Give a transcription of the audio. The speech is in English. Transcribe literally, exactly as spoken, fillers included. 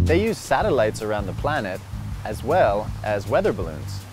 They use satellites around the planet as well as weather balloons.